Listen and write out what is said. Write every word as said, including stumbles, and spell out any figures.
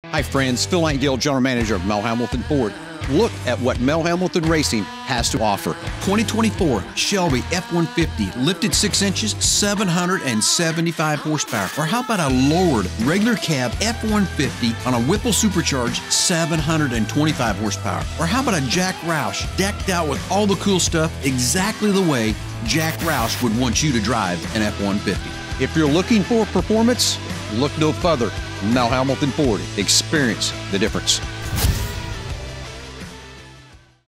Hi friends, Phil Nightingale, General Manager of Mel Hambelton Ford. Look at what Mel Hambelton Racing has to offer. twenty twenty-four Shelby F one fifty, lifted six inches, seven hundred seventy-five horsepower. Or how about a lowered regular cab F one fifty on a Whipple supercharged seven hundred twenty-five horsepower? Or how about a Jack Roush decked out with all the cool stuff exactly the way Jack Roush would want you to drive an F one fifty? If you're looking for performance, look no further. Mel Hambelton Ford. Experience the difference.